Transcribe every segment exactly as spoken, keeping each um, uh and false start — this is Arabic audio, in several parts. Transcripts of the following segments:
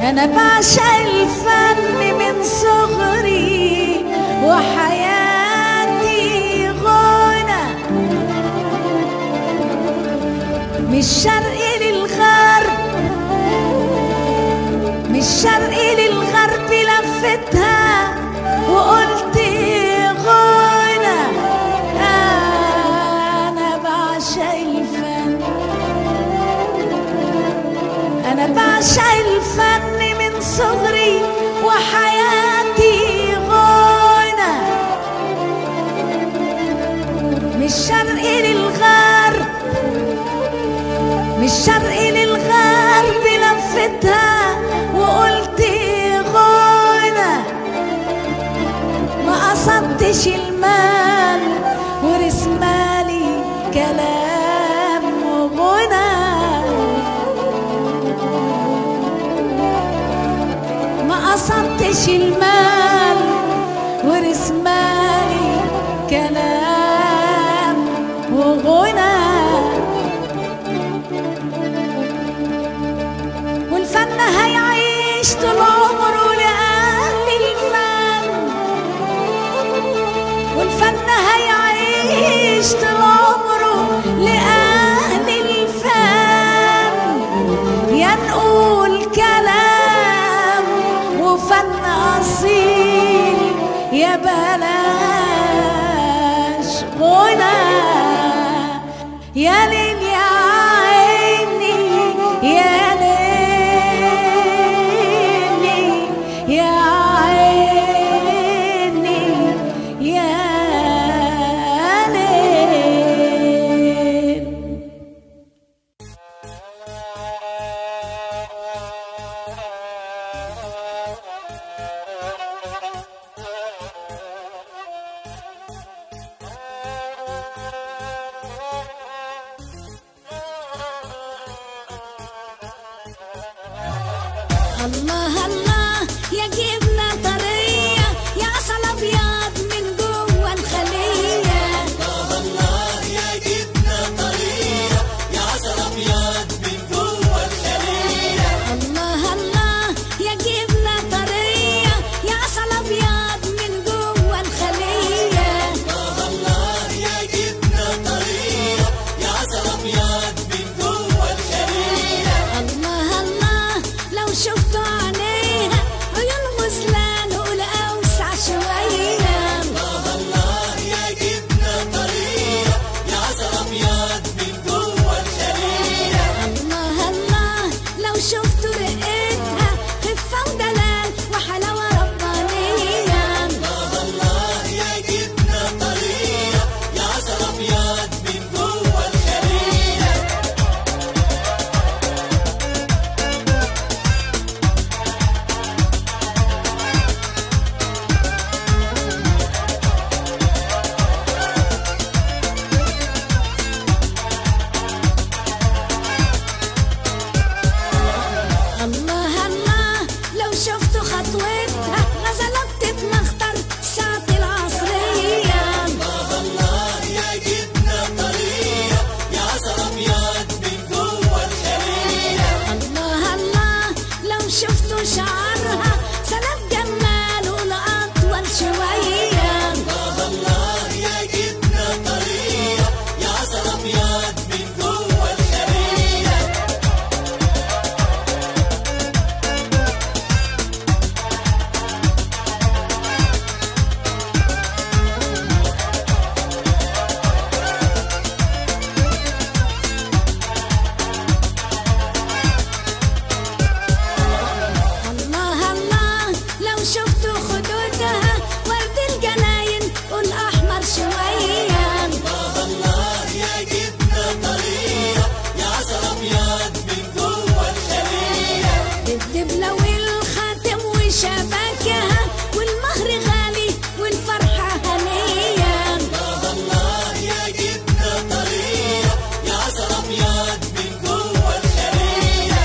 أنا بعشق الفن من صغري وحياتي غنى، من الشرق للغرب من الشرق للغرب لفتها وقلت غنى. أنا بعشق الفن أنا بعشق الفن من صغري وحياتي غنى، من الشرق للغرب من الشرق للغرب لفتها وقلت غنى. ما قصدتش المال ورث مالي كلام وغنى، ما قصدتش المال ورث مالي كلام وغنى. والفن هيعيش طول عمره لأهل الفن، والفن هيعيش طول عمره لأهل الفن. يا نقول كلام وفن أصيل يا بلاش غنى. يا ليل يا عيني يا ليلي يا عيني يا ليل. الله الله يا جبنة طرية يا عسل أبيض من جوه الخلية. الله الله يا جبنة طرية يا عسل أبيض من جوه الخلية. الله الله يا جبنة طرية يا عسل أبيض من جوه الخلية. الله الله يا جبنة طرية يا عسل أبيض من جوه الخلية. الله الله لو شفتوا عينيها عيون غزلان قول أوسع شوية. الله الله يا جبنة طرية يا عسل أبيض من جوه الخلية. الله الله لو شفتوا رقتها خفة ودلال وحلاوة ربانية. الله الله يا جبنة طرية يا عسل أبيض من جوه الخلية. الله الله لو شفتوا خطوتها غزلة بتتمخطر ساعة العصرية. الله الله يا جبنة طرية يا عسل أبيض من جوه الخلية. الله الله لو شفتوا شعرها سلف جمال والأطول شوية. الله الله يا جبنة طرية يا عسل أبيض من جوه الخلية. الله الله لو شفتوا خدودها ورد الجناين والأحمر شوية. الله الله يا جبنة طرية يا عسل أبيض من جوه الخلية. الدبلة والخاتم وشبكها والمهر غالي والفرحة هنية. الله الله يا جبنة طرية يا عسل أبيض من جوه الخلية.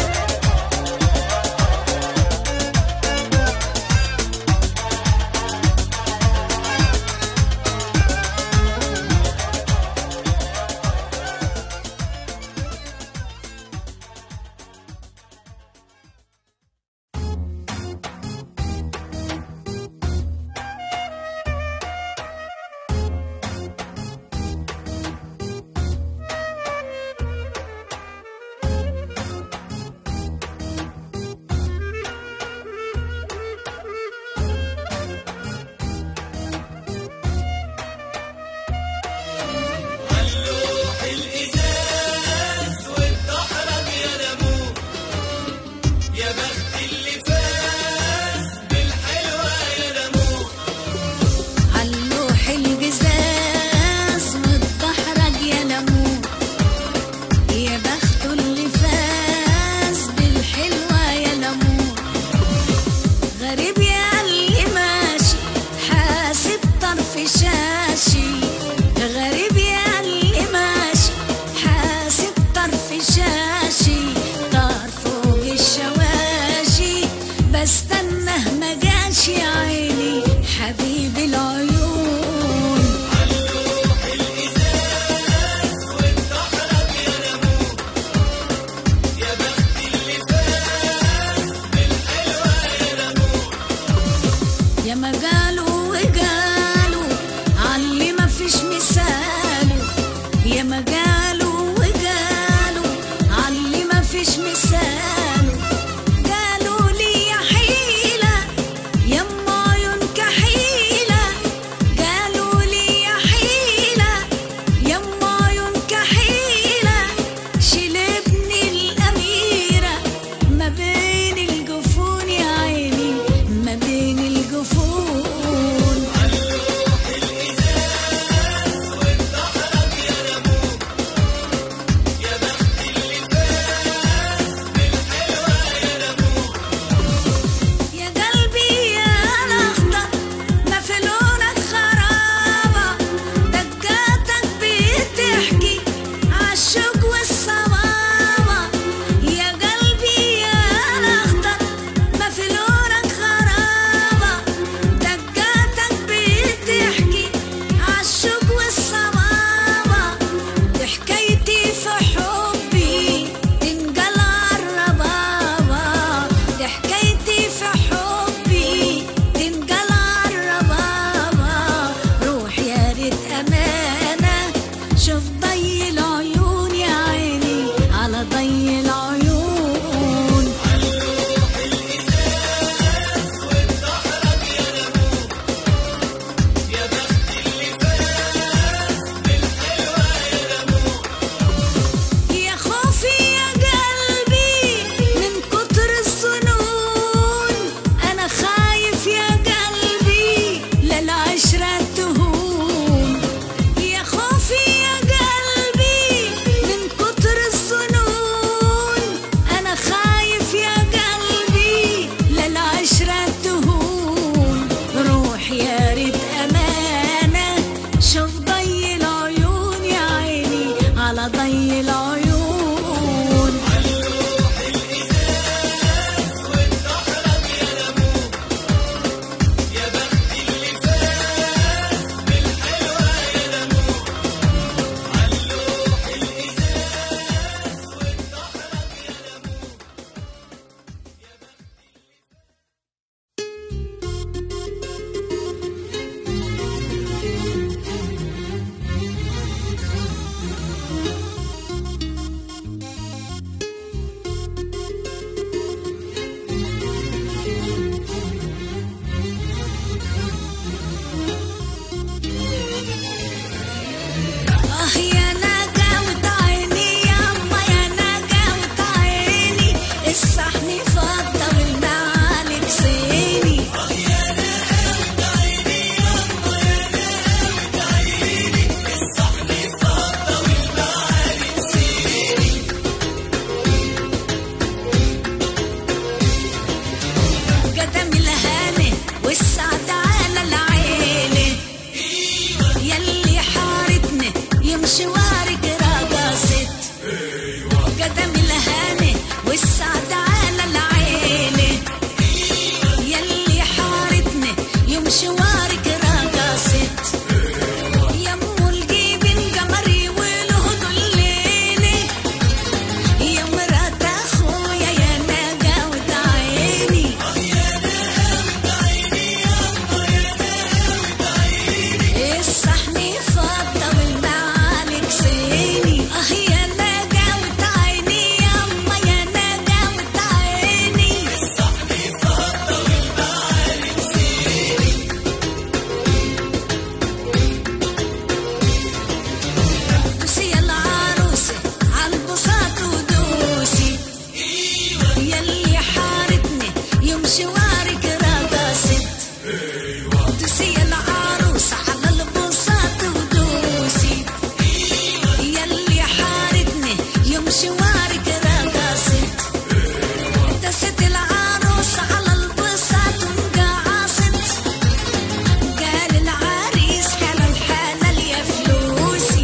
شوارك رقصت دوسي العروس على البساط ودوسي يلي حارتني يوم شوارك رقصت دست العروس على البساط وقعصت قال العريس حلال حلال يا فلوسي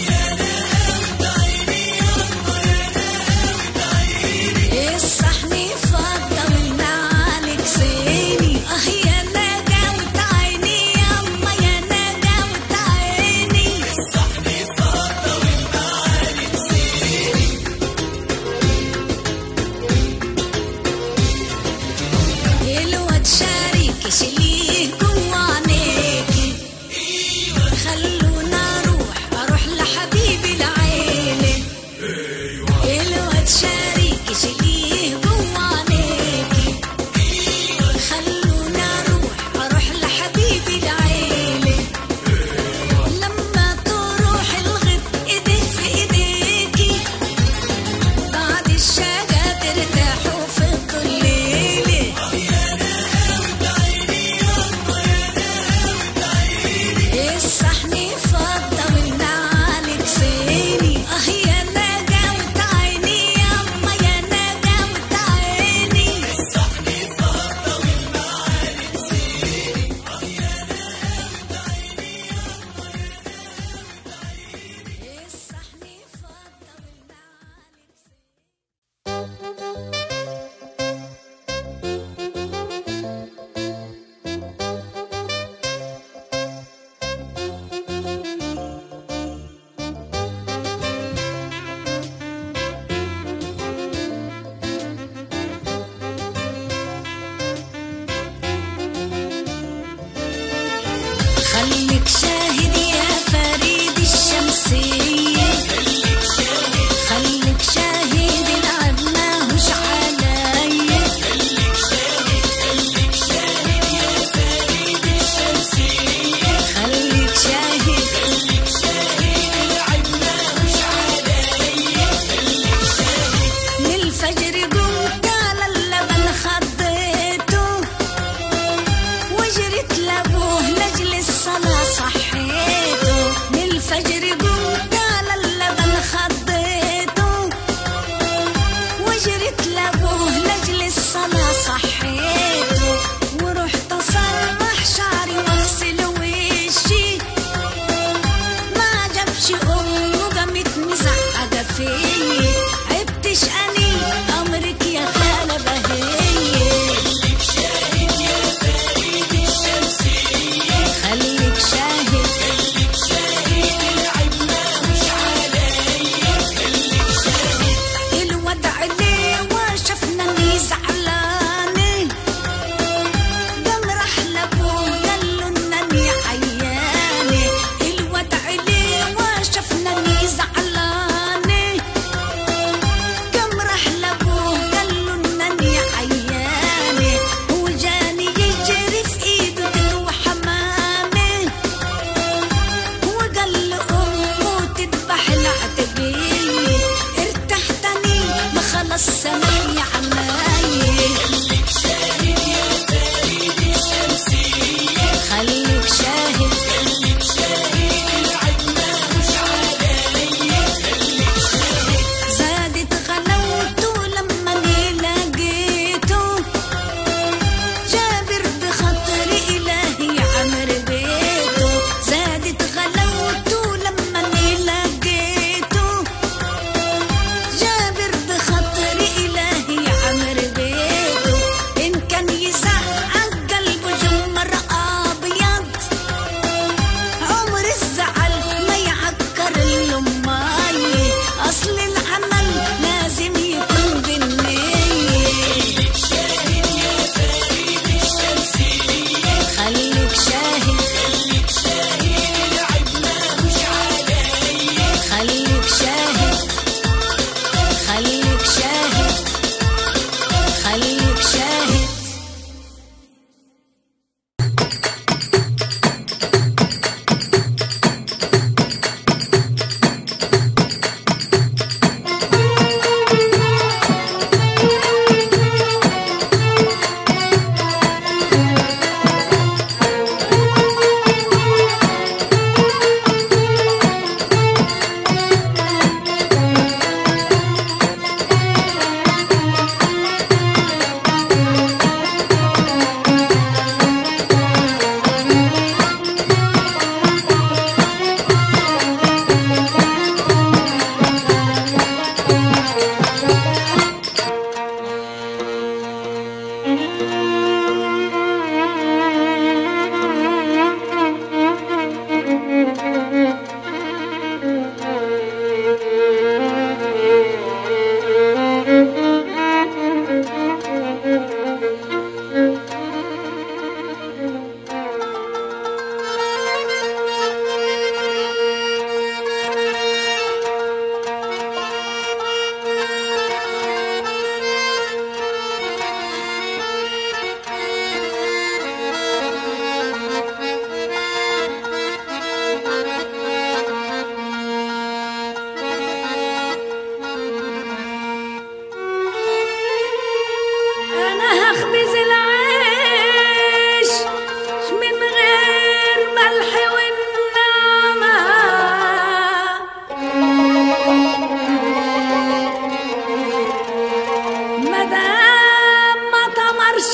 الصحن فضة والنعالك زيني اه يا نجاوة عيني يما يا نجاوة عيني الصحن فضة والنعالك زيني الواد شاريكي شيليه جوا عينيكي خلونا اروح اروح لحبيبي العيلة الواد شاريكي شيليه جوا عينيكي خلونا اروح اروح لحبيبي العيلة لما تروح الغد ايديك في ايديكي بعد الشقا ترتاحوا في الظليلة الصحن فضة والنعالك زيني اه يا نجاوة عيني يما يا نجاوة عيني الصحن فضة والنعالك زيني اه يا نجاوة عيني يما يا نجاوة عيني الصحن فضة والنعالك زيني خليك شاهد يا فريد الشمسية خليك شاهد العب ماهوش عليا خليك شاهد يا فريد الشمسية خليك شاهد العب ماهوش عليا من الفجر قمت على اللبن خضيته وجريت لابوه لاجل الصلاة صحيته من الفجر قمت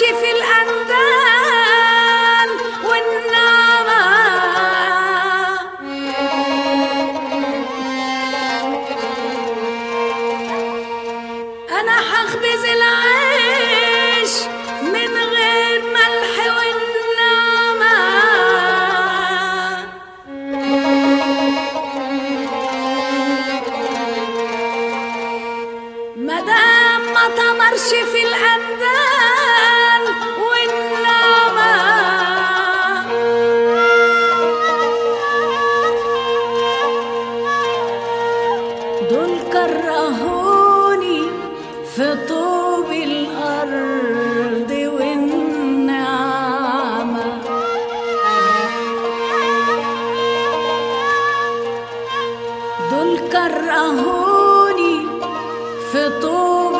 في الأندال والنعمة. أنا حخبز العيش من غير ملح والنعمة. مدام ما تمرش في الأندال والنعمة. دول كرهوني في طوب الأرض والنعمة. دول كرهوني في طوب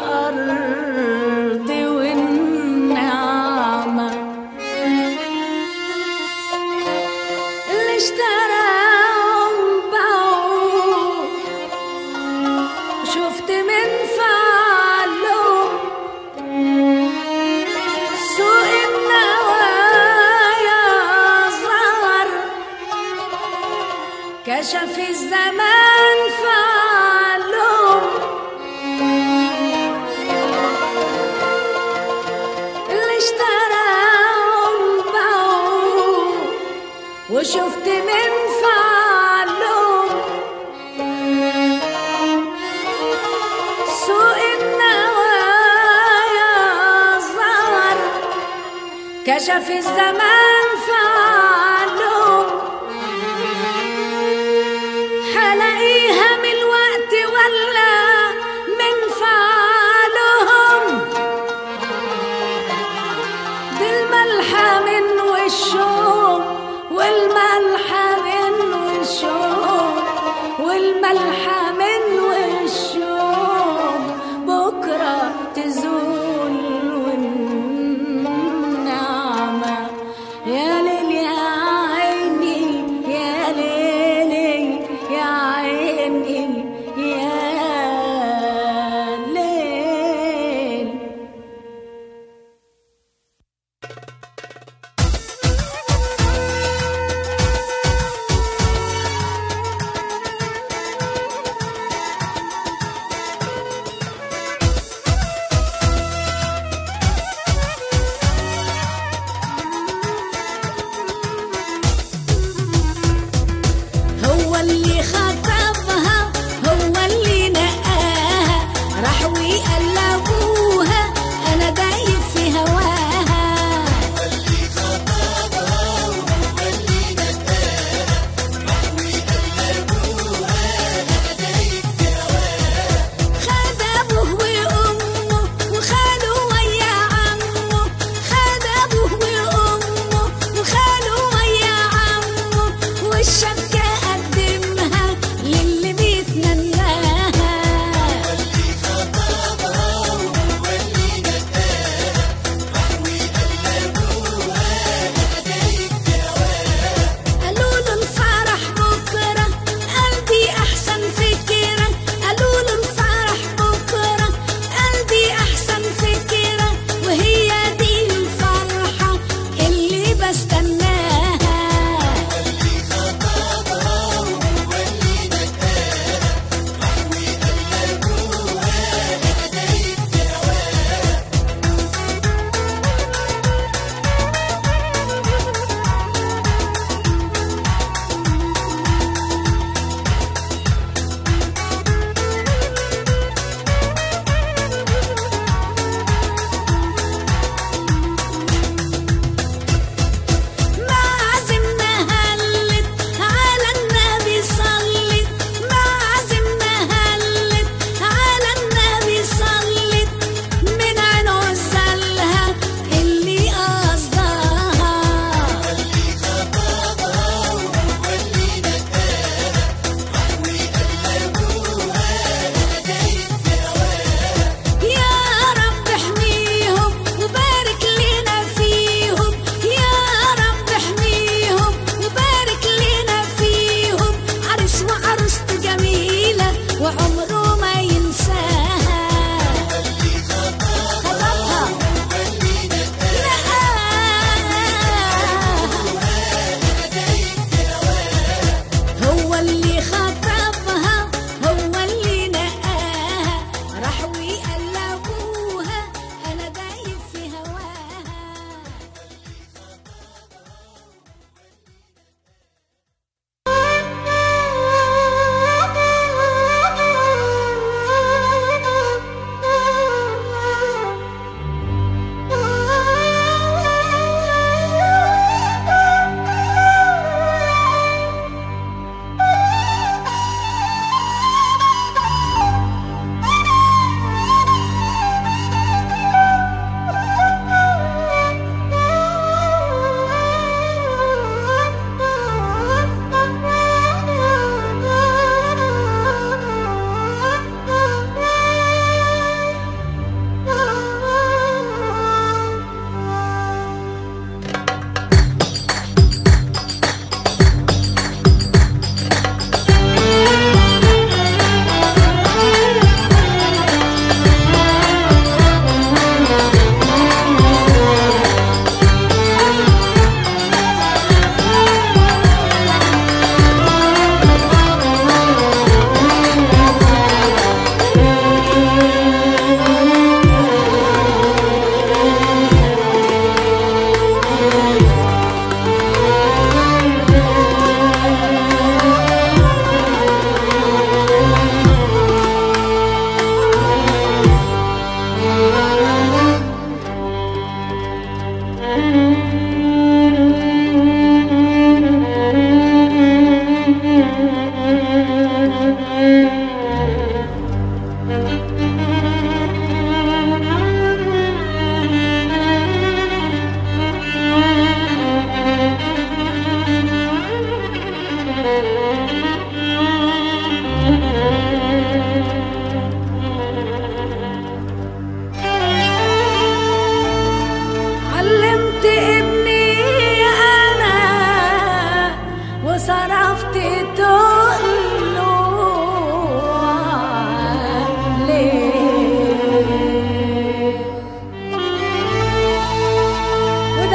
الأرض والنعمة. اللي اشتراهم باعوا شفت من فعلهم سوء النوايا ظهر. كشف الزمان فعلهم اللي اشتراهم باعوا وشفت من فعلهم سوء النوايا ظهر. كشف الزمان فعلهم حلاقيها من الوقت ولا من فعلهم. دي الملحة من وشهم والملحة من وشهم والملحة من وشهم بكرة تزول والنعمة. يا ليل يا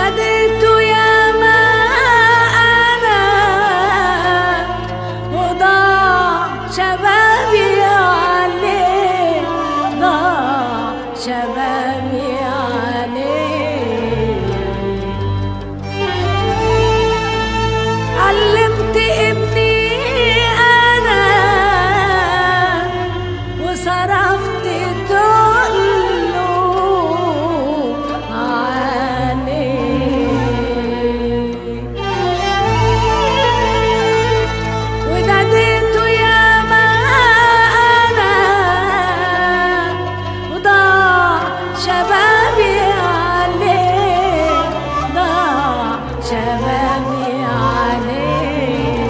وناديته يا ما أنا وضاع شبابي عليه، ضاع شبابي عليه. علمت ابني أنا وصرفت دله عليه، وناديته يا ما أنا وضاع شبابي عليه، ضاع شبابي عليه.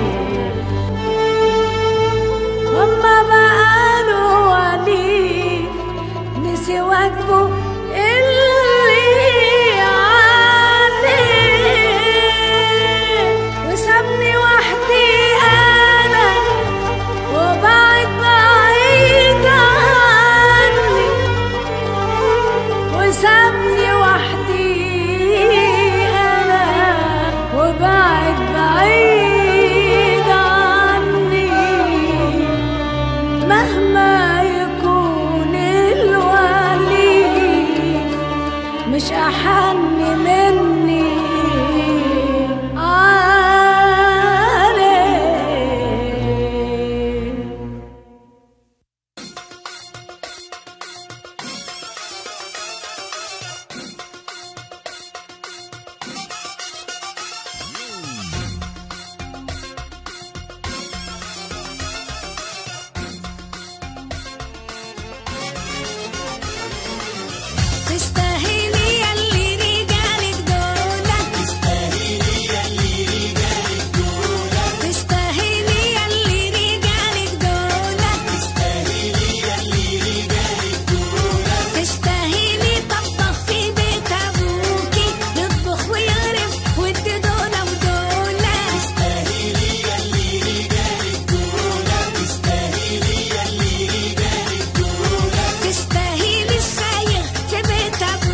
وما بقاله وليف نسي واجبه اللي عليه، وسابني وحدي أنا وبعد بعيد عني، وسابني وحدي أنا وبعد بعيد عني. مهما يكون الوليف مش أحن مني عليه. تستاهلي ياللي رجالك دولة، تستاهلي ياللي رجالك دولة، تستاهلي ياللي رجالك دولة، تستاهلي ياللي رجالك دولة، تستاهلي طبخ في بيت أبوكي يطبخ ويغرف وادي دولة ودولة، تستاهلي ياللي رجالك دولة، تستاهلي ياللي رجالك دولة، تستاهلي السايق في بيت أبوكي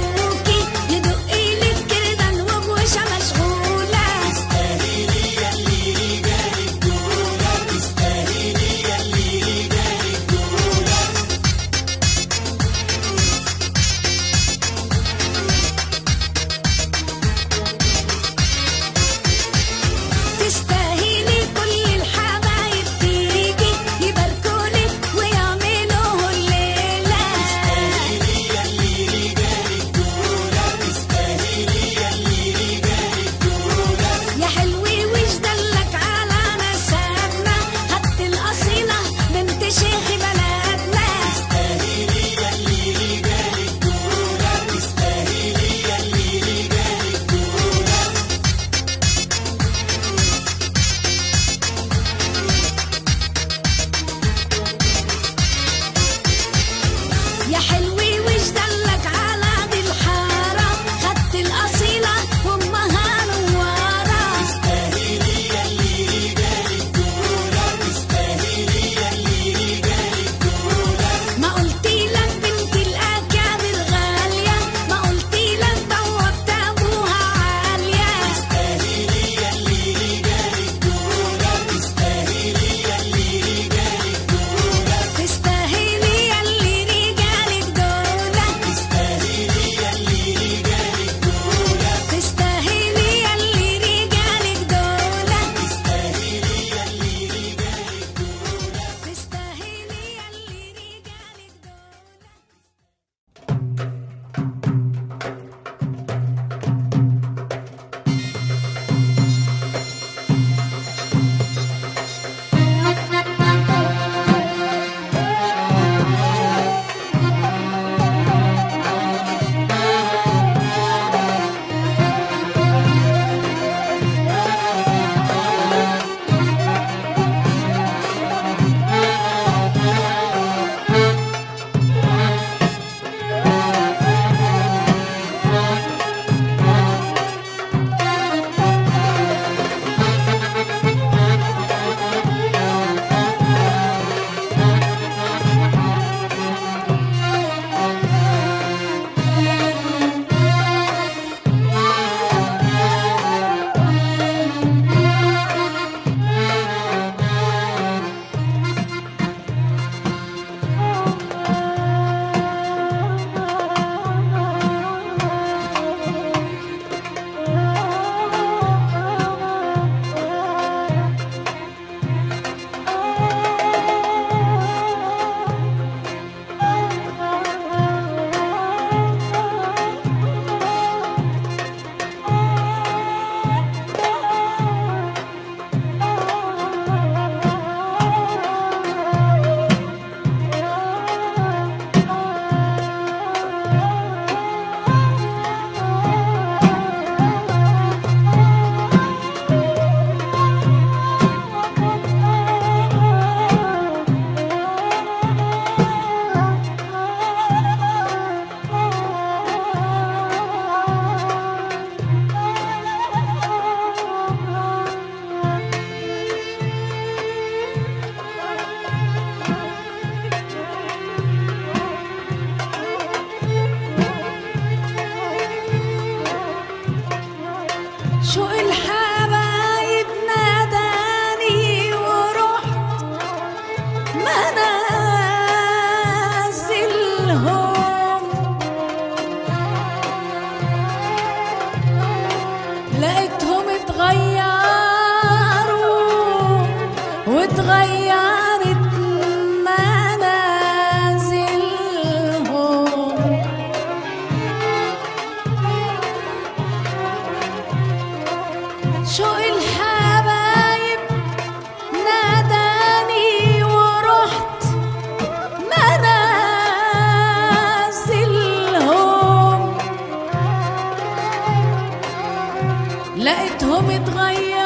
لقيتهم اتغيروا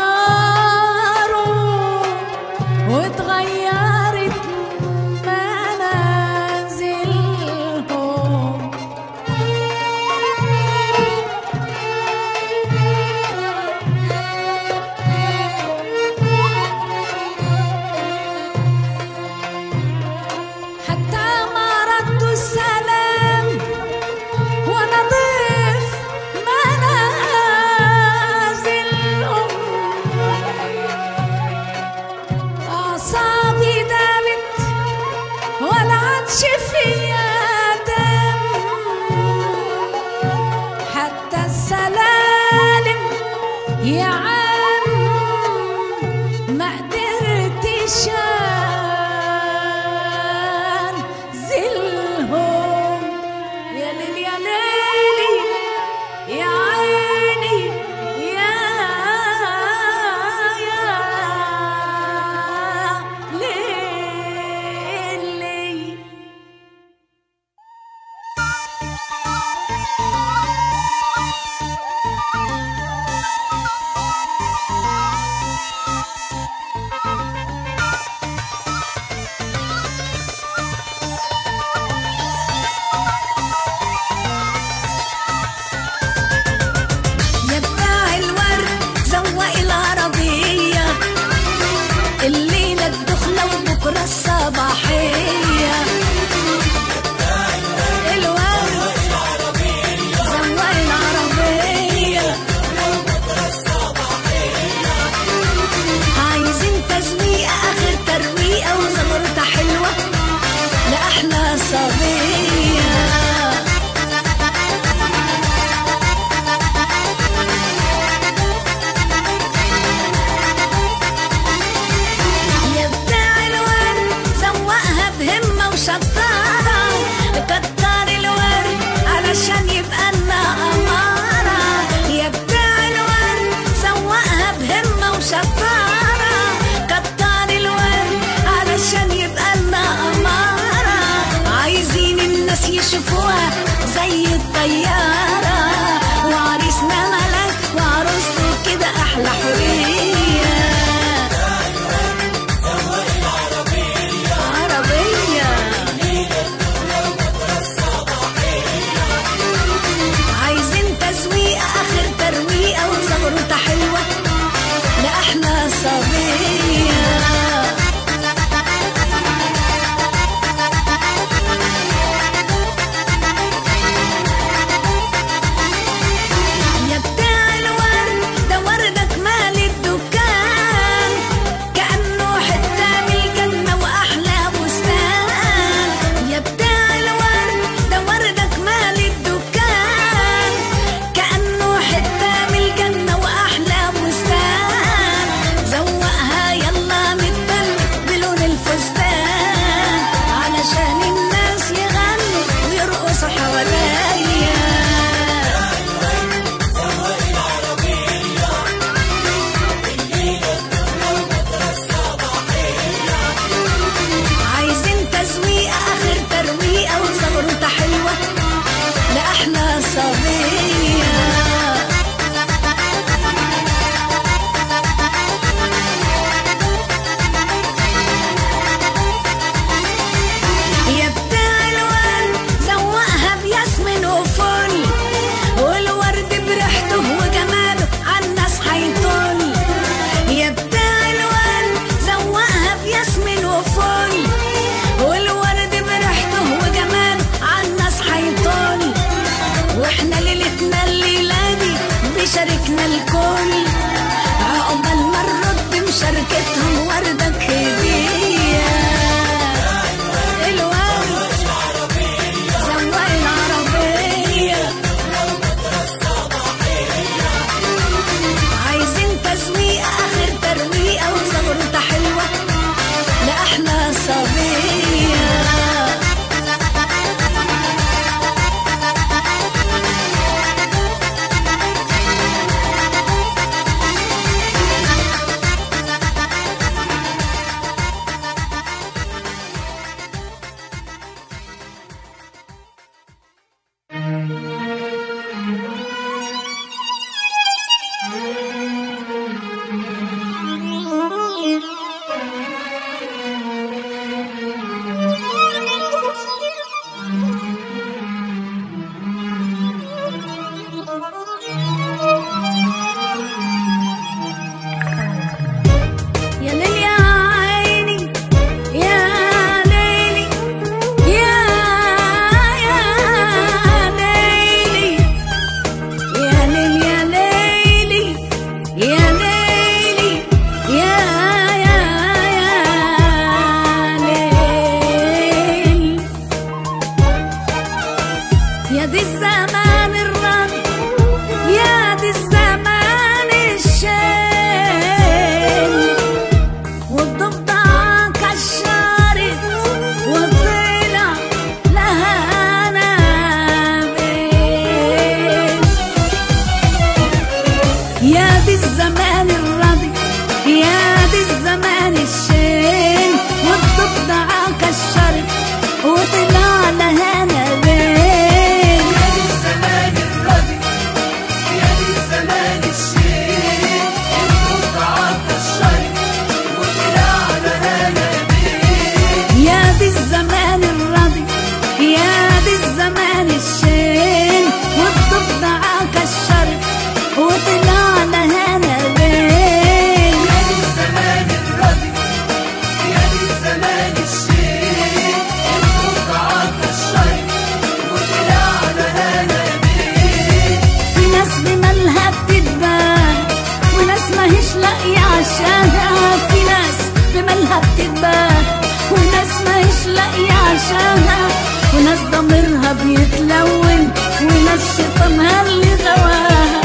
واتغيرت منازلهم. حتى ما ردوا السلام وانا ضيف منازلهم. أعصابي دامت ولا عادش فيا دم، حتى السلالم يا عم ما قدرتش أنزلهم. يا ليل يا ليلي يا عيني يا يا ليلي. يا بتاع الورد زوق العربية، الليلة الدخلة وبكرة الصباحية. الورد زوق العربية، عايزين تزويقة آخر ترويقة وزمرتة حلوة لأحلى صبية. يا بتاع الورد زوقها بهمة وشطارة، كتر الورد علشان يبقى لنا أمارة. يا بتاع الورد زوقها بهمة وشطارة، كتر الورد علشان يبقى لنا أمارة. عايزين الناس يشوفوها زي الطيارة، وعريسنا ملك وعروسته كده أحلى حرية. عربية عايزين تزويقة آخر ترويقة وزغروطة حلوة لأحلى صبية. يا بتاع الورد ده وردك مال الدكان، كأنه حتة من الجنة وأحلى بستان. يا بتاع الورد ده وردك مال الدكان، كأنه حتة من الجنة وأحلى بستان. زوقها يلا متبل بلون الفستان، علشان الناس يغنوا ويرقصوا حواليا. عايزين تزويقة آخر ترويقة وزغروطة حلوة لأحلى صبية. يا بتاع الورد زوقها بياسمين وفل، والورد بريحته وجماله عالناس هيطل. يا بتاع الورد زوقها بياسمين وفل، والورد بريحته وجماله عالناس هيطل. واحنا ليلتنا الليلة دي بيشاركنا الكل، عقبال ما نرد مشاركتهم وردك هدية. الورد زوق العربية، عايزين تزويقة آخر ترويقة وزغروطة حلوة لأحلى صبية. يا دي الزمان الراضي يا دي الزمان الشين، والضفدع عكشرت وطلع لها نبين. يا دي الزمان الراضي يا دي الزمان الشين، والضفدع عكشرت وطلع لها نبين. يا دي الزمان الراضي يا دي الزمان الشين، والضفدع عكشرت وطلع لها نبين. يا دي الزمان الراضي يا دي الزمان الشين، والضفدع عكشرت وطلع لها نبين. في ناس بمالها بتتبان وناس ماهيش لاقية عشانها، في ناس بمالها بتتبان وناس ماهيش لاقية عشانها، وناس ضميرها بيتلون وناس شيطانها اللي غواها.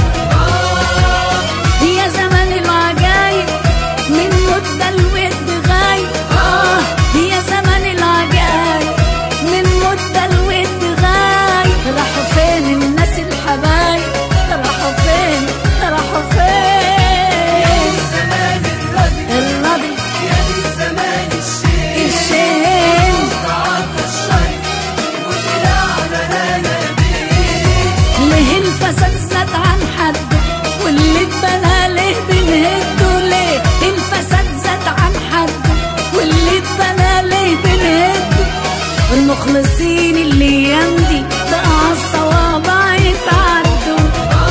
يا زمان العجايب من مدة الود غايب، آه يا زمان العجايب من مدة الود غايب. راحوا فين الناس الحبايب راحوا فين راحوا فين؟ يا دي الزمان الراضي الراضي يا دي الزمان الشين، الشين عكشرت وطلع لها نبين. ليه الفساد زاد عن حده واللي اتبنى ليه بنهده؟ ليه الفساد زاد عن حده واللي اتبنى ليه بنهده؟ والمخلصين اللي يمضي بقى عالصوابع يتعدوا.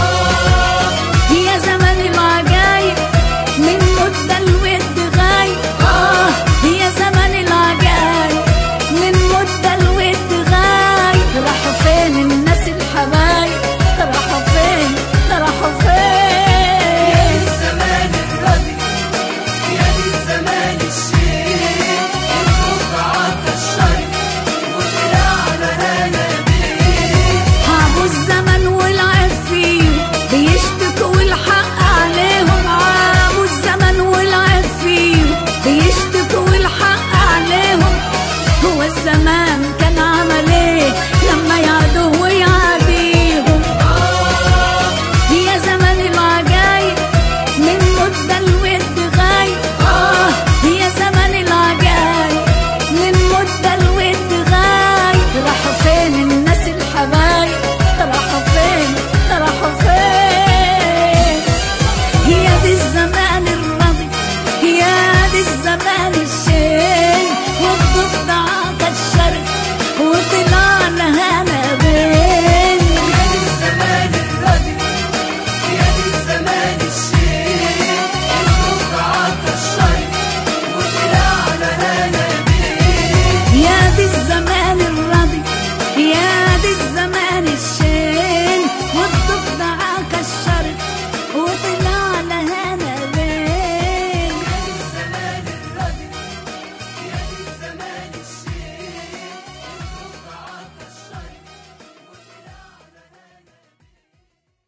يا زمان العجايب من مدة الود غايب، آه يا زمان العجايب من مدة الود غايب. راحوا فين الناس الحبايب راحوا فين راحوا فين؟ يا دي الزمان الراضي يا دي الزمان الشين، والضفدع عكشرت وطلع لها نبين. عابوا الزمن والعيب فيه بيشتكوا والحق عليهم، عابوا الزمن والعيب فيه بيشتكوا والحق عليهم. هو الزمان كان عمل ايه لما يعدوه ويعاديهم؟ يا زمان العجايب من مدة الود غايب، آه يا زمان العجايب من مدة الود غايب. راحوا فين الناس الحبايب راحوا فين راحوا فين؟ يا دي الزمان الراضي يا دي الزمان الشين، والضفدع عكشرت وطلع لها نبين. يا دي الزمان الراضي يا دي الزمان الشين، والضفدع عكشرت وطلع لها نبين. يا دي الزمان الراضي يا دي الزمان الشين، والضفدع عكشرت وطلع لها نبين. يا دي الزمان الراضي يا دي الزمان الشين، والضفدع عكشرت وطلع لها نبين.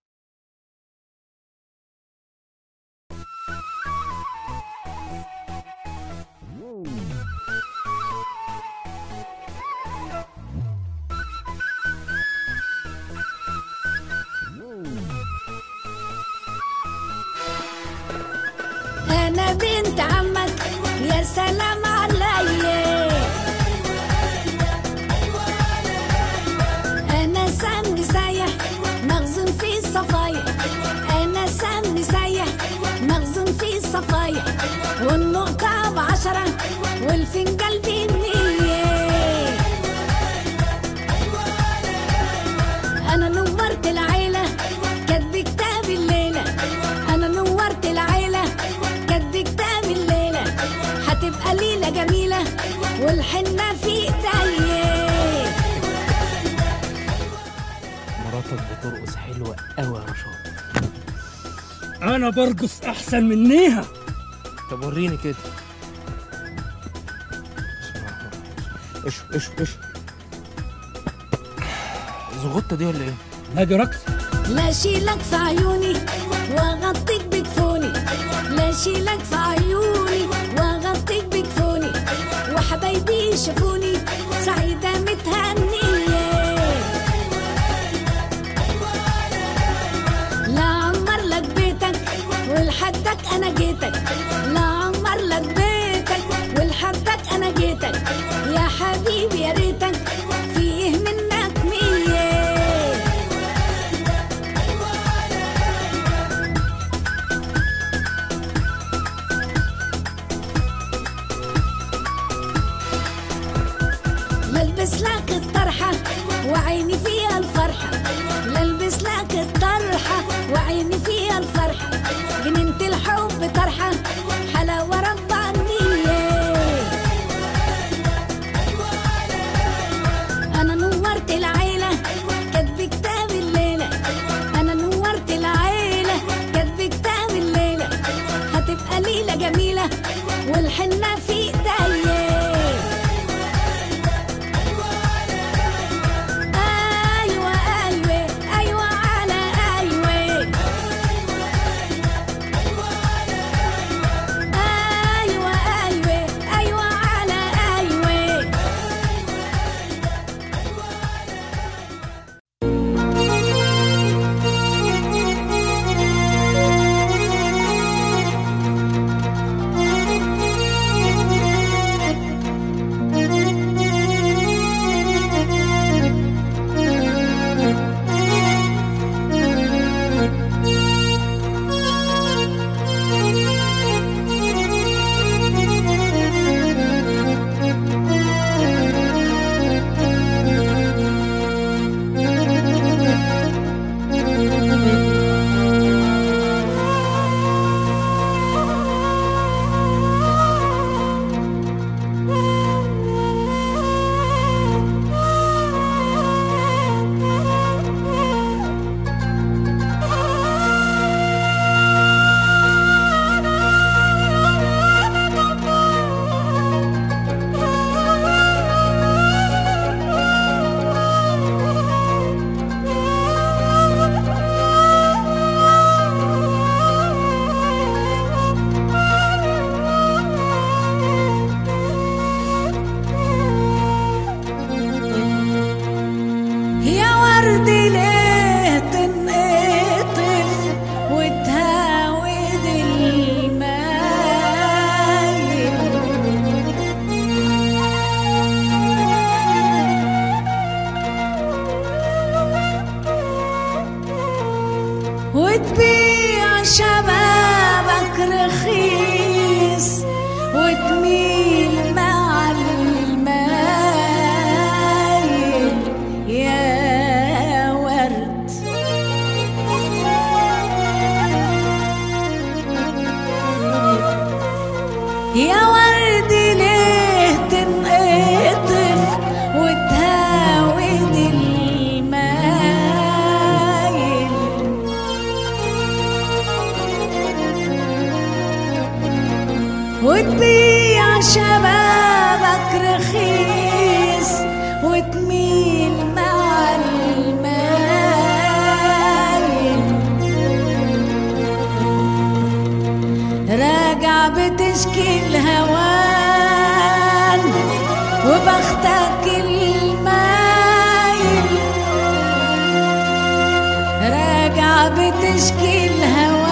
أنا بنت عمك يا سلام عليا، أنا سامي سايح مخزون في صفايا، أنا سامي سايح مخزون في صفايا، والنقطة بعشرة والفنجان بمية. أنا نورت العيلة كاتب كتاب الليلة، أنا نورت العيلة كاتب كتاب الليلة. هتبقى ليلة جميلة والحنة في ايديا. مراتك بترقص حلوة قوي يا رشاد. انا برقص احسن منيها. طب وريني كده. ايش ايش ايش زغطة دي ولا ايه؟ لا دي رقص. لا شيلك في عيوني واغطيك بكفوني، لا شيلك في عيوني واغطيك بكفوني، وحبايبي شافوني سعيدة متهنية. لا عمر لك بيتك انا جيتك لا عمر لك بيتك ولحدك انا جيتك يا حبيبي يا ريتك فيه منك مية. للبس لك الطرحة وعيني فيها الفرحة، للبس لك الطرحة وعيني فيها الفرحة، جنينة الحب طرحة حلاوة ربانية. أنا نورت العيلة كاتب كتاب الليلة، أنا نورت العيلة كاتب كتاب الليلة، هتبقى ليلة جميلة والحنة في إيديا. وتبيع شبابك رخيص وتميل مع المايل يا ورد. يا ورد ليه تنقطف وتهاود المايل، وتبيع شبابك رخيص وتميل مع المايل. راجع بتشكي الهوان وبختك المايل، راجع بتشكي الهوان